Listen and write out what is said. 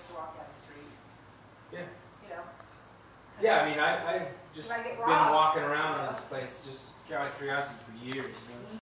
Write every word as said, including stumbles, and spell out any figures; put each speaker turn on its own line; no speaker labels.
to walk down the street.
Yeah.
You know?
Yeah, I mean, I, I've just
Might get
been
robbed.
walking around in this place just out of curiosity for years. You know?